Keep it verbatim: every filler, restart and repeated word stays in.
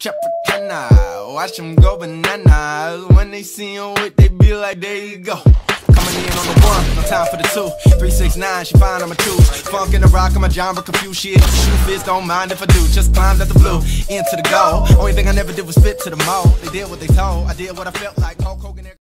Tropicana, watch them go bananas. When they see you with, they be like, there you go. Coming in on the one, no time for the two. Three, six, nine, she fine, I'm a two. Funk in the rock, I'm a genre, confused shit. Shoe fits, don't mind if I do. Just climbed at the blue, into the goal. Only thing I never did was fit to the mold. They did what they told, I did what I felt like. Hulk Hogan.